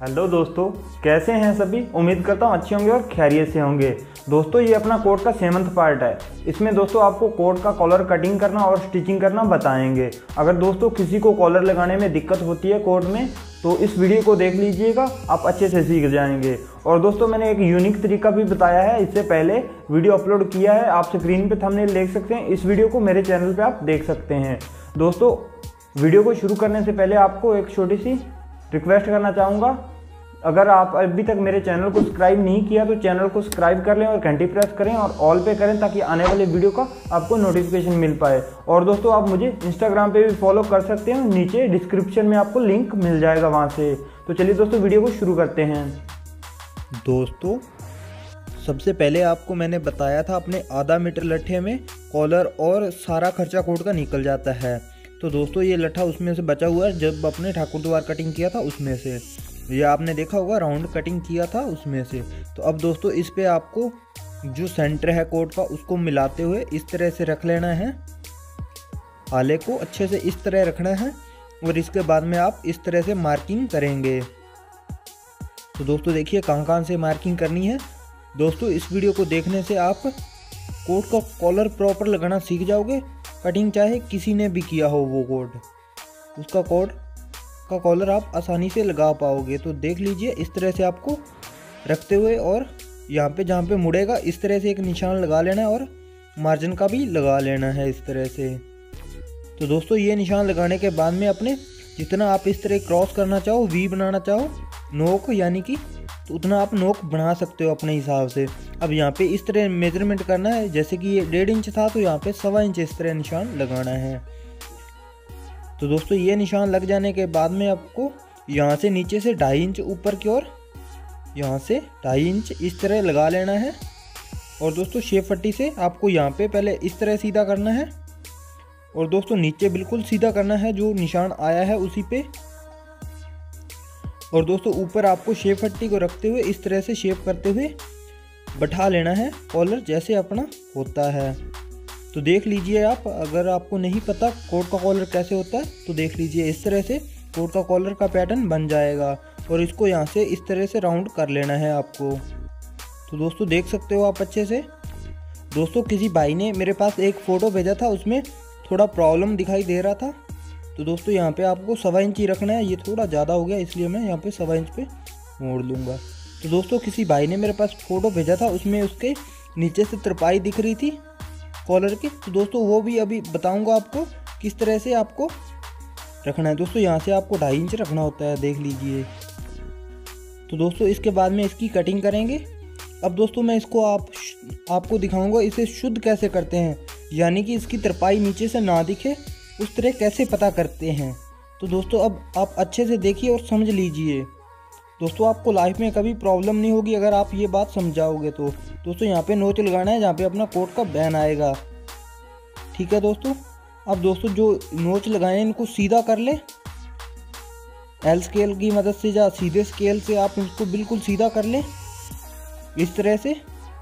Hello दोस्तों, कैसे हैं सभी। उम्मीद करता हूँ अच्छे होंगे और खैरियत से होंगे। दोस्तों ये अपना कोट का 7th पार्ट है। इसमें दोस्तों आपको कोट का कॉलर कटिंग करना और स्टिचिंग करना बताएंगे। अगर दोस्तों किसी को कॉलर लगाने में दिक्कत होती है कोट में तो इस वीडियो को देख लीजिएगा, आप अच्छे से सीख जाएंगे। और दोस्तों मैंने एक यूनिक तरीका भी बताया है, इससे पहले वीडियो अपलोड किया है, आप स्क्रीन पे थंबनेल देख सकते हैं। इस वीडियो को मेरे चैनल पे आप देख सकते हैं। दोस्तों वीडियो को शुरू करने से पहले आपको एक छोटी सी रिक्वेस्ट करना चाहूँगा। अगर आप अभी तक मेरे चैनल को सब्सक्राइब नहीं किया तो चैनल को सब्सक्राइब कर लें और घंटी प्रेस करें और ऑल पे करें ताकि आने वाले वीडियो का आपको नोटिफिकेशन मिल पाए। और दोस्तों आप मुझे इंस्टाग्राम पे भी फॉलो कर सकते हैं, नीचे डिस्क्रिप्शन में आपको लिंक मिल जाएगा वहाँ से। तो चलिए दोस्तों वीडियो को शुरू करते हैं। दोस्तों सबसे पहले आपको मैंने बताया था अपने आधा मीटर लट्ठे में कॉलर और सारा खर्चा कोट का निकल जाता है। तो दोस्तों ये लट्ठा उसमें से बचा हुआ है, जब अपने ठाकुर द्वार कटिंग किया था उसमें से, ये आपने देखा होगा राउंड कटिंग किया था उसमें से। तो अब दोस्तों इस पे आपको जो सेंटर है कोट का उसको मिलाते हुए इस तरह से रख लेना है। आले को अच्छे से इस तरह रखना है और इसके बाद में आप इस तरह से मार्किंग करेंगे। तो दोस्तों देखिए कहाँ से मार्किंग करनी है। दोस्तों इस वीडियो को देखने से आप कोट का कॉलर प्रॉपर लगाना सीख जाओगे। कटिंग चाहे किसी ने भी किया हो वो कोट, उसका कोट का कॉलर आप आसानी से लगा पाओगे। तो देख लीजिए इस तरह से आपको रखते हुए और यहाँ पे जहाँ पे मुड़ेगा इस तरह से एक निशान लगा लेना है और मार्जिन का भी लगा लेना है इस तरह से। तो दोस्तों ये निशान लगाने के बाद में अपने जितना आप इस तरह क्रॉस करना चाहो, वी बनाना चाहो नोक यानी कि, तो उतना आप नोक बना सकते हो अपने हिसाब से। अब यहाँ पे इस तरह मेजरमेंट करना है, जैसे कि ये 1.5 इंच था तो यहाँ पे 1.25 इंच इस तरह निशान लगाना है। तो दोस्तों ये निशान लग जाने के बाद में आपको यहाँ से नीचे से 2.5 इंच ऊपर की ओर यहाँ से 2.5 इंच इस तरह लगा लेना है। और दोस्तों शेप पट्टी से आपको यहाँ पे पहले इस तरह सीधा करना है और दोस्तों नीचे बिल्कुल सीधा करना है जो निशान आया है उसी पे। और दोस्तों ऊपर आपको शेप पट्टी को रखते हुए इस तरह से शेप करते हुए बैठा लेना है कॉलर जैसे अपना होता है। तो देख लीजिए आप, अगर आपको नहीं पता कोट का कॉलर कैसे होता है तो देख लीजिए इस तरह से कोट का कॉलर का पैटर्न बन जाएगा। और इसको यहाँ से इस तरह से राउंड कर लेना है आपको। तो दोस्तों देख सकते हो आप अच्छे से। दोस्तों किसी भाई ने मेरे पास एक फ़ोटो भेजा था, उसमें थोड़ा प्रॉब्लम दिखाई दे रहा था। तो दोस्तों यहाँ पे आपको 1.25 इंच ही रखना है, ये थोड़ा ज़्यादा हो गया इसलिए मैं यहाँ पे 1.25 इंच पे मोड़ लूँगा। तो दोस्तों किसी भाई ने मेरे पास फ़ोटो भेजा था, उसमें उसके नीचे से तरपाई दिख रही थी कॉलर की। तो दोस्तों वो भी अभी बताऊंगा आपको किस तरह से आपको रखना है। दोस्तों यहाँ से आपको 2.5 इंच रखना होता है, देख लीजिए। तो दोस्तों इसके बाद में इसकी कटिंग करेंगे। अब दोस्तों मैं इसको आपको दिखाऊंगा इसे शुद्ध कैसे करते हैं, यानी कि इसकी तरपाई नीचे से ना दिखे उस तरह कैसे पता करते हैं। तो दोस्तों अब आप अच्छे से देखिए और समझ लीजिए। दोस्तों आपको लाइफ में कभी प्रॉब्लम नहीं होगी अगर आप ये बात समझाओगे तो। दोस्तों यहाँ पे नोच लगाना है जहाँ पे अपना कोट का बैन आएगा, ठीक है दोस्तों। अब दोस्तों जो नोच लगाए हैं इनको सीधा कर ले, एल स्केल की मदद से या सीधे स्केल से आप इसको बिल्कुल सीधा कर ले इस तरह से,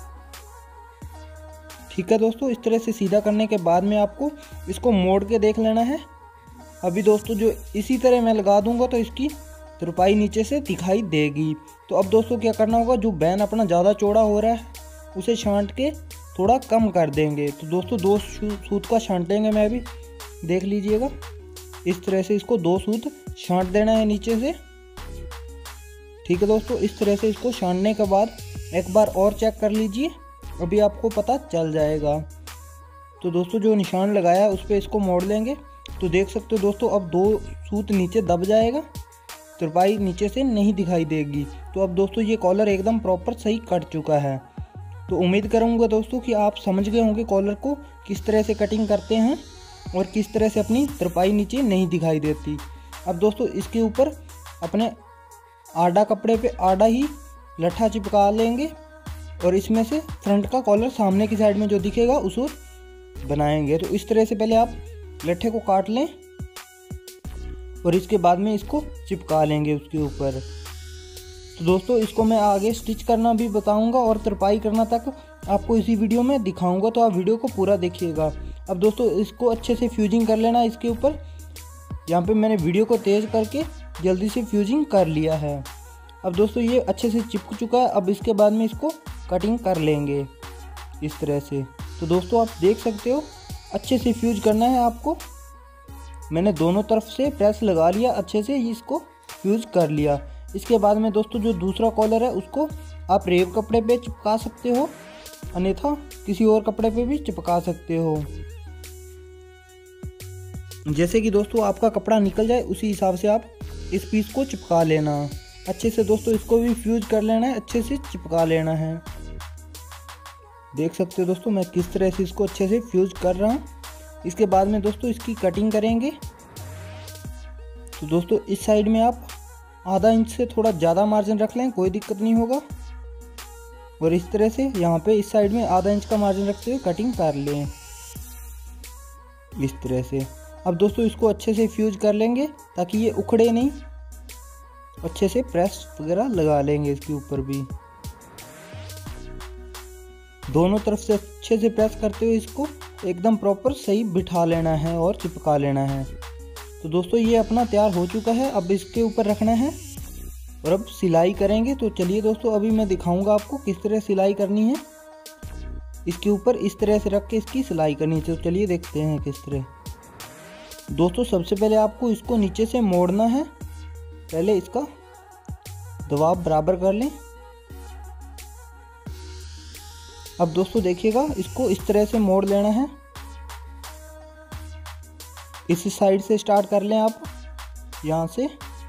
ठीक है दोस्तों। इस तरह से सीधा करने के बाद में आपको इसको मोड़ के देख लेना है। अभी दोस्तों जो इसी तरह मैं लगा दूंगा तो इसकी तुरपाई नीचे से दिखाई देगी। तो अब दोस्तों क्या करना होगा, जो बैन अपना ज़्यादा चौड़ा हो रहा है उसे छांट के थोड़ा कम कर देंगे। तो दोस्तों 2 सूत का छांटेंगे, मैं भी देख लीजिएगा इस तरह से इसको 2 सूत छांट देना है नीचे से, ठीक है दोस्तों। इस तरह से इसको छांटने के बाद एक बार और चेक कर लीजिए, अभी आपको पता चल जाएगा। तो दोस्तों जो निशान लगाया है उस पर इसको मोड़ लेंगे। तो देख सकते हो दोस्तों अब 2 सूत नीचे दब जाएगा, तुरपाई नीचे से नहीं दिखाई देगी। तो अब दोस्तों ये कॉलर एकदम प्रॉपर सही कट चुका है। तो उम्मीद करूँगा दोस्तों कि आप समझ गए होंगे कॉलर को किस तरह से कटिंग करते हैं और किस तरह से अपनी तुरपाई नीचे नहीं दिखाई देती। अब दोस्तों इसके ऊपर अपने आड़ा कपड़े पे आड़ा ही लट्ठा चिपका लेंगे और इसमें से फ्रंट का कॉलर सामने की साइड में जो दिखेगा उसको बनाएंगे। तो इस तरह से पहले आप लट्ठे को काट लें और इसके बाद में इसको चिपका लेंगे उसके ऊपर। तो दोस्तों इसको मैं आगे स्टिच करना भी बताऊंगा और तरपाई करना तक आपको इसी वीडियो में दिखाऊंगा, तो आप वीडियो को पूरा देखिएगा। अब दोस्तों इसको अच्छे से फ्यूजिंग कर लेना इसके ऊपर। यहाँ पे मैंने वीडियो को तेज़ करके जल्दी से फ्यूजिंग कर लिया है। अब दोस्तों ये अच्छे से चिपक चुका है। अब इसके बाद में इसको कटिंग कर लेंगे इस तरह से। तो दोस्तों आप देख सकते हो अच्छे से फ्यूज करना है आपको। मैंने दोनों तरफ से प्रेस लगा लिया, अच्छे से इसको फ्यूज कर लिया। इसके बाद में दोस्तों जो दूसरा कॉलर है उसको आप रेब कपड़े पे चिपका सकते हो, अन्यथा किसी और कपड़े पे भी चिपका सकते हो। जैसे कि दोस्तों आपका कपड़ा निकल जाए उसी हिसाब से आप इस पीस को चिपका लेना। अच्छे से दोस्तों इसको भी फ्यूज कर लेना है, अच्छे से चिपका लेना है। देख सकते हो दोस्तों मैं किस तरह से इसको अच्छे से फ्यूज कर रहा हूँ। इसके बाद में दोस्तों इसकी कटिंग करेंगे। तो दोस्तों इस साइड में आप आधा इंच से थोड़ा ज़्यादा मार्जिन रख लें, कोई दिक्कत नहीं होगा। और इस तरह से यहाँ पे इस साइड में आधा इंच का मार्जिन रखते हुए कटिंग कर लें इस तरह से। अब दोस्तों इसको अच्छे से फ्यूज कर लेंगे ताकि ये उखड़े नहीं। अच्छे से प्रेस वगैरह लगा लेंगे इसके ऊपर भी, दोनों तरफ से अच्छे से प्रेस करते हुए इसको एकदम प्रॉपर सही बिठा लेना है और चिपका लेना है। तो दोस्तों ये अपना तैयार हो चुका है। अब इसके ऊपर रखना है और अब सिलाई करेंगे। तो चलिए दोस्तों अभी मैं दिखाऊंगा आपको किस तरह सिलाई करनी है। इसके ऊपर इस तरह से रख के इसकी सिलाई करनी है। तो चलिए देखते हैं किस तरह। दोस्तों सबसे पहले आपको इसको नीचे से मोड़ना है। पहले इसका दबाव बराबर कर लें। अब दोस्तों देखिएगा इसको इस तरह से मोड़ लेना है। इस साइड से स्टार्ट कर लें आप, यहाँ से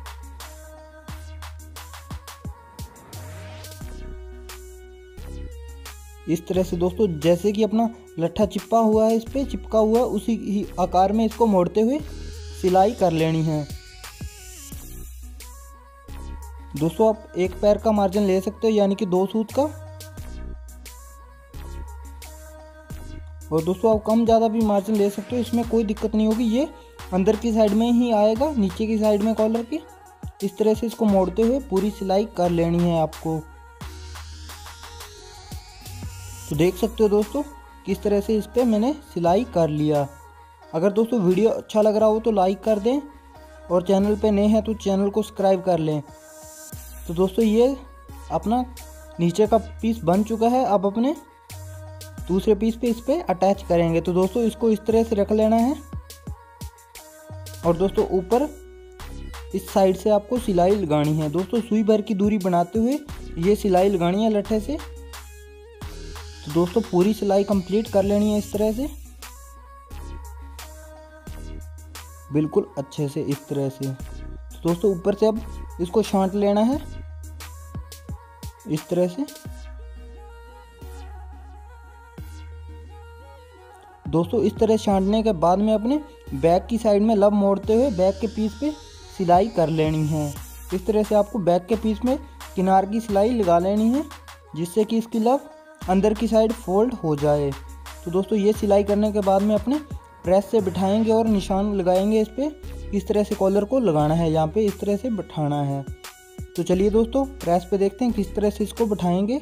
इस तरह से दोस्तों जैसे कि अपना लट्ठा चिपका हुआ है, इस पे चिपका हुआ है उसी ही आकार में इसको मोड़ते हुए सिलाई कर लेनी है। दोस्तों आप एक पैर का मार्जिन ले सकते हो, यानी कि 2 सूत का। और दोस्तों आप कम ज़्यादा भी मार्जिन ले सकते हो, इसमें कोई दिक्कत नहीं होगी। ये अंदर की साइड में ही आएगा, नीचे की साइड में कॉलर की। इस तरह से इसको मोड़ते हुए पूरी सिलाई कर लेनी है आपको। तो देख सकते हो दोस्तों किस तरह से इस पर मैंने सिलाई कर लिया। अगर दोस्तों वीडियो अच्छा लग रहा हो तो लाइक कर दें और चैनल पे नए हैं तो चैनल को सब्सक्राइब कर लें। तो दोस्तों ये अपना नीचे का पीस बन चुका है। अब अपने दूसरे पीस पे इस पे अटैच करेंगे। तो दोस्तों इसको इस तरह से रख लेना है और दोस्तों ऊपर इस साइड से आपको सिलाई लगानी है। दोस्तों सुई भर की दूरी बनाते हुए ये सिलाई लगानी है लट्ठे से। तो दोस्तों पूरी सिलाई कंप्लीट कर लेनी है इस तरह से, बिल्कुल अच्छे से इस तरह से। तो दोस्तों ऊपर से अब इसको छांट लेना है इस तरह से। दोस्तों इस तरह छांटने के बाद में अपने बैक की साइड में लब मोड़ते हुए बैक के पीस पे सिलाई कर लेनी है। इस तरह से आपको बैक के पीस में किनार की सिलाई लगा लेनी है, जिससे कि इसकी लब अंदर की साइड फोल्ड हो जाए। तो दोस्तों ये सिलाई करने के बाद में अपने प्रेस से बिठाएंगे और निशान लगाएंगे इस पर। इस तरह से कॉलर को लगाना है, यहाँ पे इस तरह से बिठाना है। तो चलिए दोस्तों प्रेस पे देखते हैं किस तरह से इसको बिठाएंगे।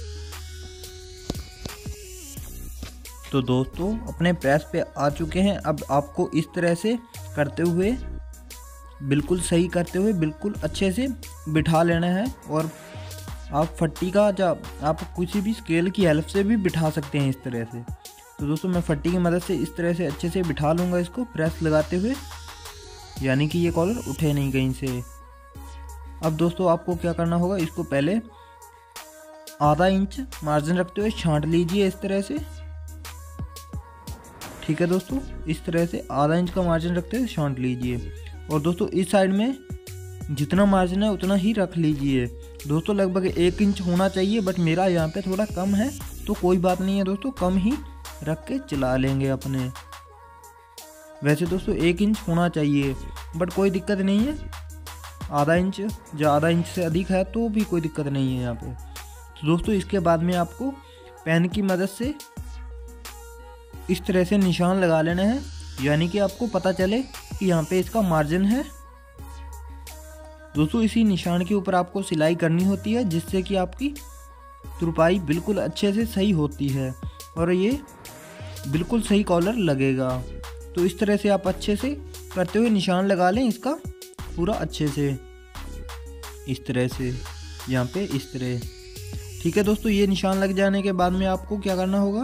तो दोस्तों अपने प्रेस पे आ चुके हैं। अब आपको इस तरह से करते हुए बिल्कुल सही करते हुए बिल्कुल अच्छे से बिठा लेना है। और आप फट्टी का या आप किसी भी स्केल की हेल्प से भी बिठा सकते हैं इस तरह से। तो दोस्तों मैं फट्टी की मदद से इस तरह से अच्छे से बिठा लूँगा इसको प्रेस लगाते हुए, यानी कि ये कॉलर उठे नहीं कहीं से। अब दोस्तों आपको क्या करना होगा, इसको पहले आधा इंच मार्जिन रखते हुए छांट लीजिए इस तरह से। ठीक है दोस्तों, इस तरह से आधा इंच का मार्जिन रखते हुए छांट लीजिए। और दोस्तों इस साइड में जितना मार्जिन है उतना ही रख लीजिए। दोस्तों लगभग 1 इंच होना चाहिए, बट मेरा यहाँ पे थोड़ा कम है तो कोई बात नहीं है दोस्तों, कम ही रख के चला लेंगे अपने। वैसे दोस्तों 1 इंच होना चाहिए, बट कोई दिक्कत नहीं है। आधा इंच या आधा इंच से अधिक है तो भी कोई दिक्कत नहीं है यहाँ पे। तो दोस्तों इसके बाद में आपको पेन की मदद से इस तरह से निशान लगा लेना है, यानी कि आपको पता चले कि यहाँ पे इसका मार्जिन है। दोस्तों इसी निशान के ऊपर आपको सिलाई करनी होती है, जिससे कि आपकी तुरपाई बिल्कुल अच्छे से सही होती है और ये बिल्कुल सही कॉलर लगेगा। तो इस तरह से आप अच्छे से करते हुए निशान लगा लें इसका पूरा अच्छे से इस तरह से। यहाँ पे इस तरह। ठीक है दोस्तों, ये निशान लग जाने के बाद में आपको क्या करना होगा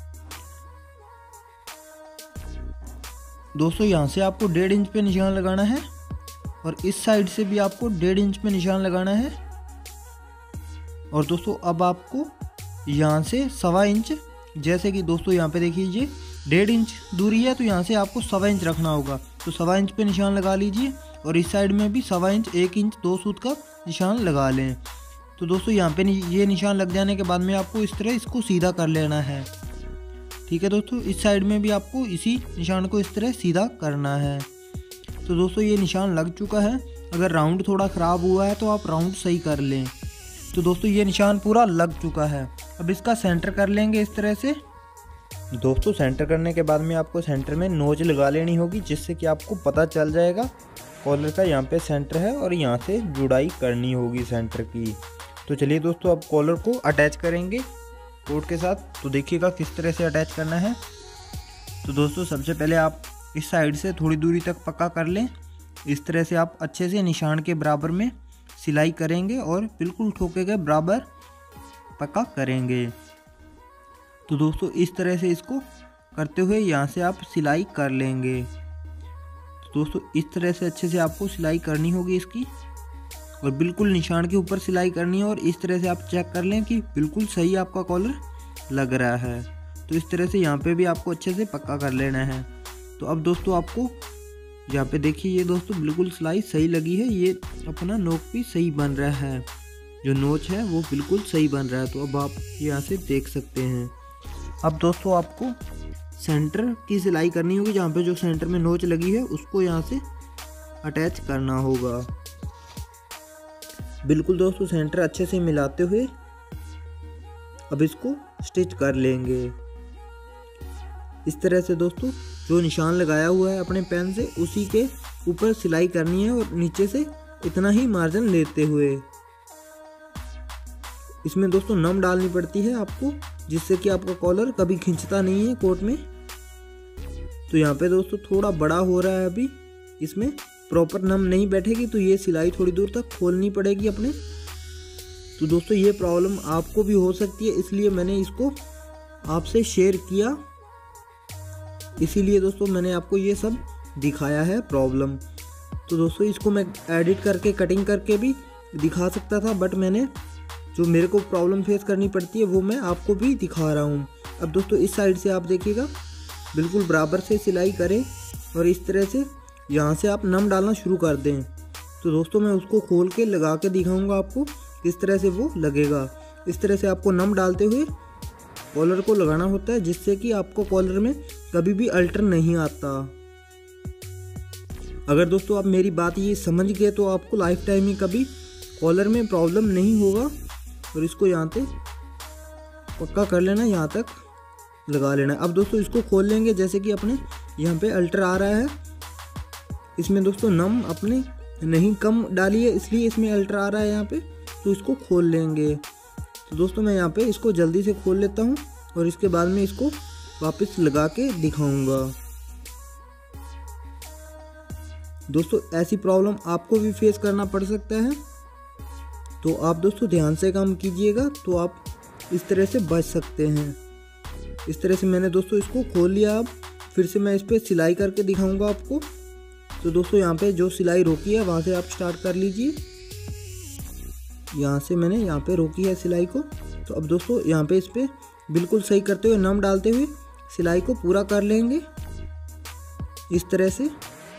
दोस्तों, यहाँ से आपको 1.5 इंच पे निशान लगाना है और इस साइड से भी आपको 1.5 इंच पे निशान लगाना है। और दोस्तों अब आपको यहाँ से 1.25 इंच, जैसे कि दोस्तों यहाँ पे देख लीजिए 1.5 इंच दूरी है, तो यहाँ से आपको 1.25 इंच रखना होगा। तो 1.25 इंच पे निशान लगा लीजिए और इस साइड में भी 1.25 इंच, 1 इंच 2 सूत का निशान लगा लें। तो दोस्तों यहाँ पे ये निशान लग जाने के बाद में आपको इस तरह इसको सीधा कर लेना है। ठीक है दोस्तों, इस साइड में भी आपको इसी निशान को इस तरह सीधा करना है। तो दोस्तों ये निशान लग चुका है। अगर राउंड थोड़ा ख़राब हुआ है तो आप राउंड सही कर लें। तो दोस्तों ये निशान पूरा लग चुका है। अब इसका सेंटर कर लेंगे इस तरह से। दोस्तों सेंटर करने के बाद में आपको सेंटर में नोच लगा लेनी होगी, जिससे कि आपको पता चल जाएगा कॉलर का यहाँ पे सेंटर है और यहाँ से जुड़ाई करनी होगी सेंटर की। तो चलिए दोस्तों अब कॉलर को अटैच करेंगे कोट के साथ। तो देखिएगा किस तरह से अटैच करना है। तो दोस्तों सबसे पहले आप इस साइड से थोड़ी दूरी तक पक्का कर लें। इस तरह से आप अच्छे से निशान के बराबर में सिलाई करेंगे और बिल्कुल ठोके के बराबर पक्का करेंगे। तो दोस्तों इस तरह से इसको करते हुए यहाँ से आप सिलाई कर लेंगे। तो दोस्तों इस तरह से अच्छे से आपको सिलाई करनी होगी इसकी, और बिल्कुल निशान के ऊपर सिलाई करनी है। और इस तरह से आप चेक कर लें कि बिल्कुल सही आपका कॉलर लग रहा है। तो इस तरह से यहाँ पे भी आपको अच्छे से पक्का कर लेना है। तो अब दोस्तों आपको यहाँ पे देखिए, ये दोस्तों बिल्कुल सिलाई सही लगी है। ये अपना नोक भी सही बन रहा है, जो नोच है वो बिल्कुल सही बन रहा है। तो अब आप यहाँ से देख सकते हैं। अब दोस्तों आपको सेंटर की सिलाई करनी होगी, जहाँ पे जो सेंटर में नोच लगी है उसको यहाँ से अटैच करना होगा। बिल्कुल दोस्तों सेंटर अच्छे से मिलाते हुए अब इसको स्टिच कर लेंगे इस तरह से। दोस्तों जो निशान लगाया हुआ है अपने पेन से, उसी के ऊपर सिलाई करनी है और नीचे से इतना ही मार्जिन लेते हुए। इसमें दोस्तों नम डालनी पड़ती है आपको, जिससे कि आपका कॉलर कभी खींचता नहीं है कोट में। तो यहाँ पे दोस्तों थोड़ा बड़ा हो रहा है, अभी इसमें प्रॉपर नम नहीं बैठेगी तो ये सिलाई थोड़ी दूर तक खोलनी पड़ेगी अपने। तो दोस्तों ये प्रॉब्लम आपको भी हो सकती है, इसलिए मैंने इसको आपसे शेयर किया। इसीलिए दोस्तों मैंने आपको ये सब दिखाया है प्रॉब्लम। तो दोस्तों इसको मैं एडिट करके कटिंग करके भी दिखा सकता था, बट मैंने जो मेरे को प्रॉब्लम फेस करनी पड़ती है वो मैं आपको भी दिखा रहा हूँ। अब दोस्तों इस साइड से आप देखिएगा, बिल्कुल बराबर से सिलाई करें और इस तरह से यहाँ से आप नम डालना शुरू कर दें। तो दोस्तों मैं उसको खोल के लगा के दिखाऊंगा आपको किस तरह से वो लगेगा। इस तरह से आपको नम डालते हुए कॉलर को लगाना होता है, जिससे कि आपको कॉलर में कभी भी अल्टर नहीं आता। अगर दोस्तों आप मेरी बात ये समझ गए तो आपको लाइफ टाइम ही कभी कॉलर में प्रॉब्लम नहीं होगा। और इसको यहाँ पे पक्का कर लेना, यहाँ तक लगा लेना। अब दोस्तों इसको खोल लेंगे, जैसे कि अपने यहाँ पे अल्टर आ रहा है। इसमें दोस्तों नम अपने नहीं कम डाली है, इसलिए इसमें अल्टर आ रहा है यहाँ पे। तो इसको खोल लेंगे। तो दोस्तों मैं यहाँ पे इसको जल्दी से खोल लेता हूँ और इसके बाद में इसको वापस लगा के दिखाऊंगा। दोस्तों ऐसी प्रॉब्लम आपको भी फेस करना पड़ सकता है, तो आप दोस्तों ध्यान से काम कीजिएगा, तो आप इस तरह से बच सकते हैं। इस तरह से मैंने दोस्तों इसको खोल लिया। अब फिर से मैं इस पर सिलाई करके दिखाऊंगा आपको। तो दोस्तों यहाँ पे जो सिलाई रोकी है वहाँ से आप स्टार्ट कर लीजिए। यहाँ से मैंने यहाँ पे रोकी है सिलाई को। तो अब दोस्तों यहाँ पे इस पर बिल्कुल सही करते हुए नम डालते हुए सिलाई को पूरा कर लेंगे इस तरह से।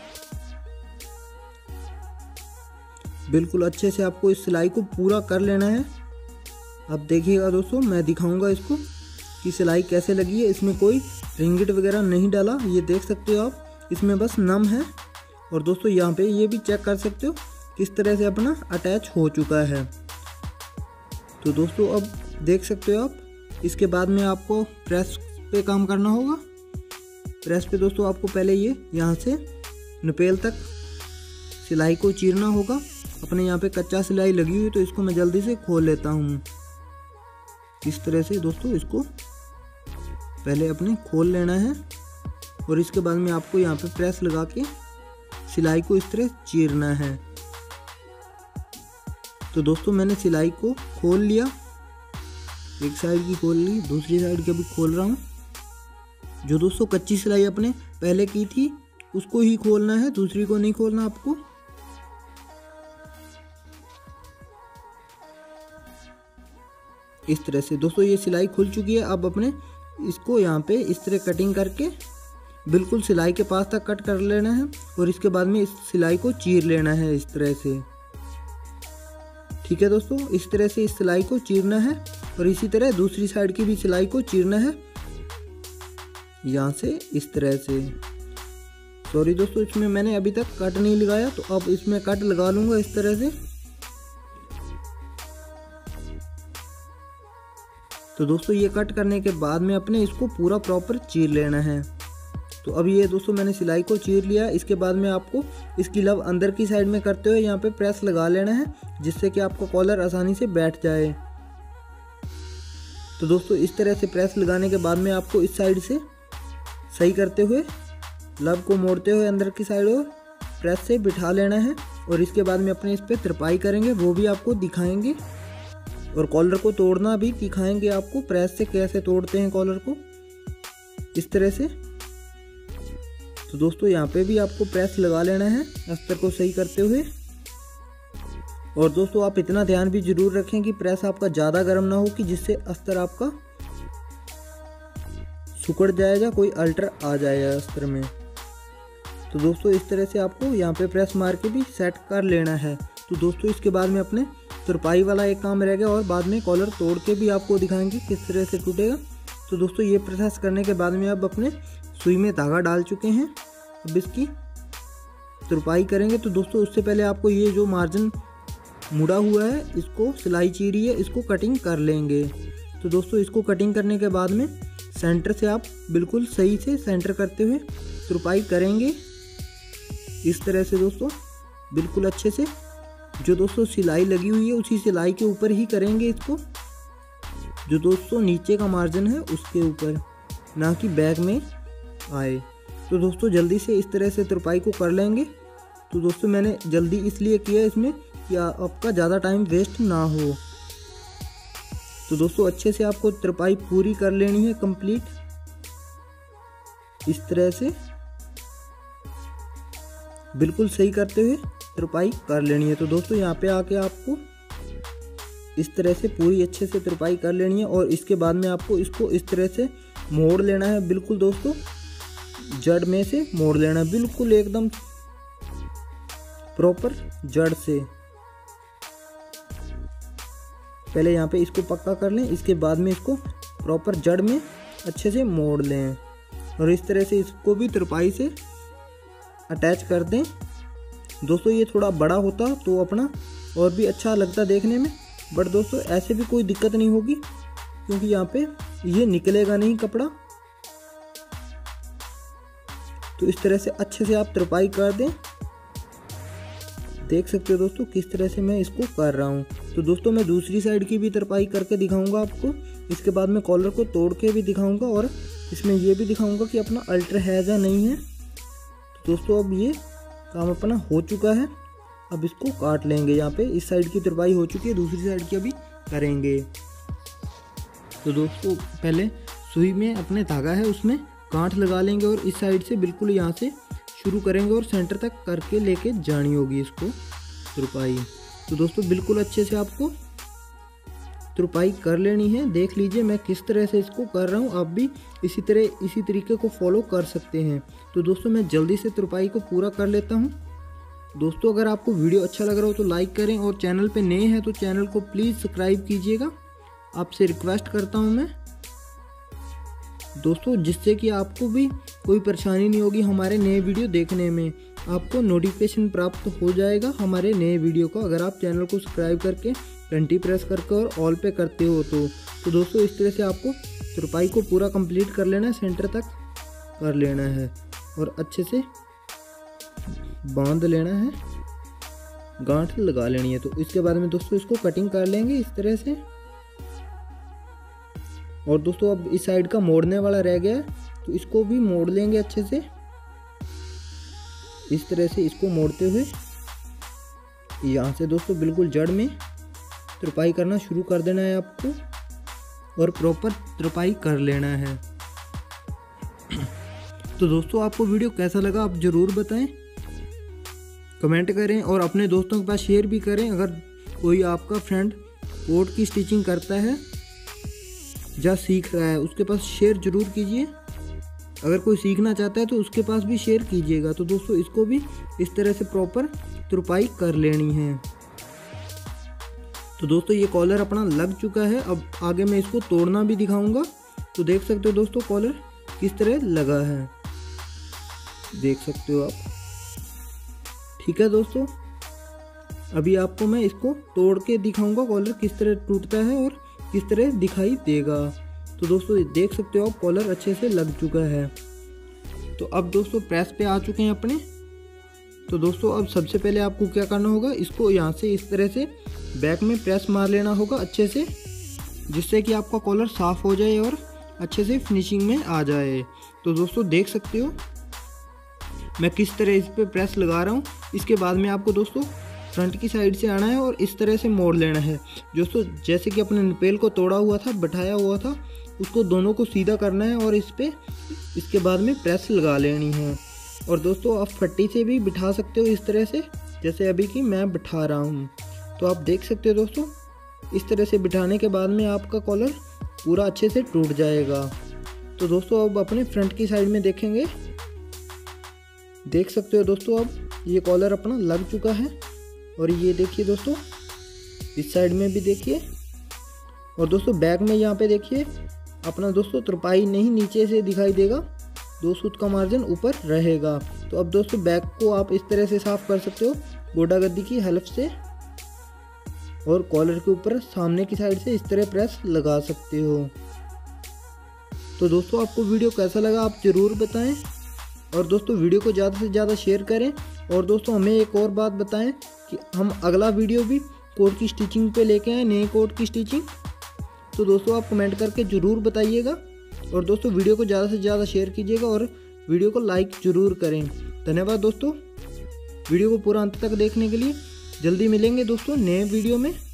बिल्कुल अच्छे से आपको इस सिलाई को पूरा कर लेना है। अब देखिएगा दोस्तों, मैं दिखाऊंगा इसको कि सिलाई कैसे लगी है। इसमें कोई रिंगिट वगैरह नहीं डाला, ये देख सकते हो आप। इसमें बस नम है। और दोस्तों यहाँ पे ये भी चेक कर सकते हो किस तरह से अपना अटैच हो चुका है। तो दोस्तों अब देख सकते हो आप। इसके बाद में आपको प्रेस पे काम करना होगा। प्रेस पे दोस्तों आपको पहले ये यहाँ से नपेल तक सिलाई को चीरना होगा। अपने यहाँ पे कच्चा सिलाई लगी हुई, तो इसको मैं जल्दी से खोल लेता हूँ। इस तरह से दोस्तों इसको पहले अपने खोल लेना है और इसके बाद में आपको यहाँ पे प्रेस लगा के सिलाई को इस तरह चीरना है। तो दोस्तों मैंने सिलाई को खोल लिया, एक साइड की खोल ली, दूसरी साइड की भी खोल रहा हूँ। जो दोस्तों कच्ची सिलाई अपने पहले की थी उसको ही खोलना है, दूसरी को नहीं खोलना आपको। इस तरह से दोस्तों ये सिलाई खुल चुकी है। अब अपने इसको यहाँ पे इस तरह कटिंग करके बिल्कुल सिलाई के पास तक कट कर लेना है और इसके बाद में इस सिलाई को चीर लेना है इस तरह से। ठीक है दोस्तों, इस तरह से इस सिलाई को चीरना है और इसी तरह दूसरी साइड की भी सिलाई को चीरना है यहाँ से इस तरह से। सॉरी दोस्तों, इसमें मैंने अभी तक कट नहीं लगाया, तो अब इसमें कट लगा लूँगा इस तरह से। तो दोस्तों ये कट करने के बाद में अपने इसको पूरा प्रॉपर चीर लेना है। तो अब ये दोस्तों मैंने सिलाई को चीर लिया। इसके बाद में आपको इसकी लव अंदर की साइड में करते हुए यहाँ पे प्रेस लगा लेना है, जिससे कि आपका कॉलर आसानी से बैठ जाए। तो दोस्तों इस तरह से प्रेस लगाने के बाद में आपको इस साइड से सही करते हुए लव को मोड़ते हुए अंदर की साइड और प्रेस से बिठा लेना है। और इसके बाद में अपने इस पर तरपाई करेंगे, वो भी आपको दिखाएंगे और कॉलर को तोड़ना भी दिखाएंगे आपको, प्रेस से कैसे तोड़ते हैं कॉलर को इस तरह से। तो दोस्तों यहाँ पे भी आपको प्रेस लगा लेना है अस्तर को सही करते हुए। और दोस्तों आप इतना ध्यान भी जरूर रखें कि प्रेस आपका ज़्यादा गर्म ना हो कि जिससे अस्तर आपका सुकड़ जाएगा, कोई अल्टर आ जाएगा अस्तर में। तो दोस्तों इस तरह से आपको यहाँ पे प्रेस मार के भी सेट कर लेना है। तो दोस्तों इसके बाद में अपने तुरपाई वाला एक काम रह गया और बाद में कॉलर तोड़ के भी आपको दिखाएंगे किस तरह से टूटेगा। तो दोस्तों ये प्रोसेस करने के बाद में अब अपने सुई में धागा डाल चुके हैं, अब इसकी तुरपाई करेंगे। तो दोस्तों उससे पहले आपको ये जो मार्जिन मुड़ा हुआ है, इसको सिलाई चीरी है, इसको कटिंग कर लेंगे। तो दोस्तों इसको कटिंग करने के बाद में सेंटर से आप बिल्कुल सही से सेंटर करते हुए तुरपाई करेंगे इस तरह से दोस्तों, बिल्कुल अच्छे से। जो दोस्तों सिलाई लगी हुई है उसी सिलाई के ऊपर ही करेंगे इसको, जो दोस्तों नीचे का मार्जिन है उसके ऊपर, ना कि बैक में आए। तो दोस्तों जल्दी से इस तरह से तुरपाई को कर लेंगे। तो दोस्तों मैंने जल्दी इसलिए किया इसमें कि आपका ज़्यादा टाइम वेस्ट ना हो। तो दोस्तों अच्छे से आपको तुरपाई पूरी कर लेनी है कंप्लीट इस तरह से, बिल्कुल सही करते हुए तुरपाई कर लेनी है। तो दोस्तों यहाँ पे आके आपको इस तरह से पूरी अच्छे से तुरपाई कर लेनी है और इसके बाद में आपको इसको इस तरह से मोड़ लेना है, बिल्कुल दोस्तों जड़ में से मोड़ लेना है, बिल्कुल एकदम प्रॉपर जड़ से। पहले यहाँ पे इसको पक्का कर लें, इसके बाद में इसको प्रॉपर जड़ में अच्छे से मोड़ लें और इस तरह से इसको भी तुरपाई से अटैच कर दें। दोस्तों ये थोड़ा बड़ा होता तो अपना और भी अच्छा लगता देखने में, बट दोस्तों ऐसे भी कोई दिक्कत नहीं होगी क्योंकि यहाँ पे ये निकलेगा नहीं कपड़ा। तो इस तरह से अच्छे से आप तुरपाई कर दें। देख सकते हो दोस्तों किस तरह से मैं इसको कर रहा हूँ। तो दोस्तों मैं दूसरी साइड की भी तुरपाई करके दिखाऊंगा आपको, इसके बाद में कॉलर को तोड़ के भी दिखाऊंगा और इसमें ये भी दिखाऊंगा कि अपना अल्टर है या नहीं है। तो दोस्तों अब ये काम अपना हो चुका है, अब इसको काट लेंगे। यहाँ पे इस साइड की तुरपाई हो चुकी है, दूसरी साइड की अभी करेंगे। तो दोस्तों पहले सुई में अपने धागा है उसमें गांठ लगा लेंगे और इस साइड से बिल्कुल यहाँ से शुरू करेंगे और सेंटर तक करके लेके जानी होगी इसको तुरपाई। तो दोस्तों बिल्कुल अच्छे से आपको तुरपाई कर लेनी है। देख लीजिए मैं किस तरह से इसको कर रहा हूँ, आप भी इसी तरीके को फॉलो कर सकते हैं। तो दोस्तों मैं जल्दी से तुरपाई को पूरा कर लेता हूँ। दोस्तों अगर आपको वीडियो अच्छा लग रहा हो तो लाइक करें और चैनल पे नए हैं तो चैनल को प्लीज़ सब्सक्राइब कीजिएगा, आपसे रिक्वेस्ट करता हूँ मैं दोस्तों, जिससे कि आपको भी कोई परेशानी नहीं होगी हमारे नए वीडियो देखने में। आपको नोटिफिकेशन प्राप्त हो जाएगा हमारे नए वीडियो का अगर आप चैनल को सब्सक्राइब करके घंटी प्रेस करके और ऑल पे करते हो तो दोस्तों इस तरह से आपको तुरपाई को पूरा कंप्लीट कर लेना है, सेंटर तक कर लेना है और अच्छे से बांध लेना है, गांठ लगा लेनी है। तो इसके बाद में दोस्तों इसको कटिंग कर लेंगे इस तरह से। और दोस्तों अब इस साइड का मोड़ने वाला रह गया है तो इसको भी मोड़ लेंगे अच्छे से इस तरह से, इसको मोड़ते हुए यहाँ से दोस्तों बिल्कुल जड़ में तुरपाई करना शुरू कर देना है आपको और प्रॉपर तुरपाई कर लेना है। तो दोस्तों आपको वीडियो कैसा लगा आप ज़रूर बताएं, कमेंट करें और अपने दोस्तों के पास शेयर भी करें। अगर कोई आपका फ्रेंड कोट की स्टिचिंग करता है या सीख रहा है उसके पास शेयर ज़रूर कीजिए। अगर कोई सीखना चाहता है तो उसके पास भी शेयर कीजिएगा। तो दोस्तों इसको भी इस तरह से प्रॉपर तुरपाई कर लेनी है। तो दोस्तों ये कॉलर अपना लग चुका है। अब आगे मैं इसको तोड़ना भी दिखाऊंगा। तो देख सकते हो दोस्तों कॉलर किस तरह लगा है, देख सकते हो आप। ठीक है दोस्तों, अभी आपको मैं इसको तोड़ के दिखाऊंगा कॉलर किस तरह टूटता है और किस तरह दिखाई देगा। तो दोस्तों देख सकते हो आप कॉलर अच्छे से लग चुका है। तो अब दोस्तों प्रेस पे आ चुके हैं अपने। तो दोस्तों अब सबसे पहले आपको क्या करना होगा, इसको यहाँ से इस तरह से बैक में प्रेस मार लेना होगा अच्छे से, जिससे कि आपका कॉलर साफ़ हो जाए और अच्छे से फिनिशिंग में आ जाए। तो दोस्तों देख सकते हो मैं किस तरह इस पर प्रेस लगा रहा हूँ। इसके बाद में आपको दोस्तों फ्रंट की साइड से आना है और इस तरह से मोड़ लेना है। दोस्तों जैसे कि अपने निपेल को तोड़ा हुआ था, बैठाया हुआ था, उसको दोनों को सीधा करना है और इसके बाद में प्रेस लगा लेनी है। और दोस्तों आप फट्टी से भी बिठा सकते हो इस तरह से, जैसे अभी कि मैं बिठा रहा हूँ। तो आप देख सकते हो दोस्तों इस तरह से बिठाने के बाद में आपका कॉलर पूरा अच्छे से टूट जाएगा। तो दोस्तों अब अपने फ्रंट की साइड में देखेंगे, देख सकते हो दोस्तों अब ये कॉलर अपना लग चुका है। और ये देखिए दोस्तों इस साइड में भी देखिए। और दोस्तों बैक में यहाँ पे देखिए अपना दोस्तों तुरपाई नहीं नीचे से दिखाई देगा, 2 सूत का मार्जिन ऊपर रहेगा। तो अब दोस्तों बैक को आप इस तरह से साफ कर सकते हो गोडा गद्दी की हेल्प से, और कॉलर के ऊपर सामने की साइड से इस तरह प्रेस लगा सकते हो। तो दोस्तों आपको वीडियो कैसा लगा आप ज़रूर बताएं और दोस्तों वीडियो को ज़्यादा से ज़्यादा शेयर करें। और दोस्तों हमें एक और बात बताएं कि हम अगला वीडियो भी कोट की स्टिचिंग पे लेके आए, नए कोट की स्टिचिंग। तो दोस्तों आप कमेंट करके ज़रूर बताइएगा और दोस्तों वीडियो को ज़्यादा से ज़्यादा शेयर कीजिएगा और वीडियो को लाइक ज़रूर करें। धन्यवाद दोस्तों वीडियो को पूरा अंत तक देखने के लिए। जल्दी मिलेंगे दोस्तों नए वीडियो में।